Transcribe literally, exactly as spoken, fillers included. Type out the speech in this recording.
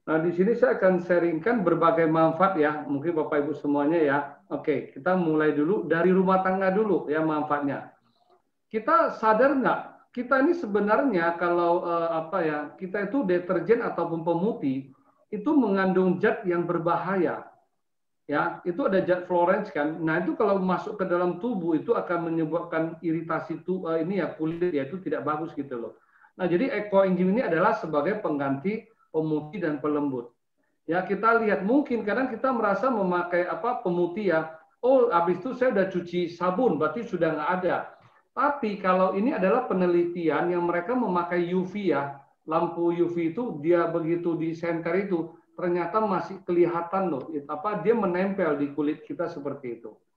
Nah, di sini saya akan sharingkan berbagai manfaat ya, mungkin Bapak Ibu semuanya ya. Oke, kita mulai dulu dari rumah tangga dulu ya manfaatnya. Kita sadar nggak? Kita ini sebenarnya kalau eh, apa ya, kita itu deterjen ataupun pemutih itu mengandung zat yang berbahaya. Ya, itu ada zat Florence kan. Nah, itu kalau masuk ke dalam tubuh itu akan menyebabkan iritasi tuh eh, ini ya kulit ya itu tidak bagus gitu loh. Nah, jadi Eco Enzim ini adalah sebagai pengganti pemutih dan pelembut. Ya, kita lihat mungkin kadang kita merasa memakai apa pemutih ya. Oh, habis itu saya udah cuci sabun, berarti sudah nggak ada. Tapi kalau ini adalah penelitian yang mereka memakai U V ya, lampu U V itu dia begitu di senter itu ternyata masih kelihatan loh, apa dia menempel di kulit kita seperti itu.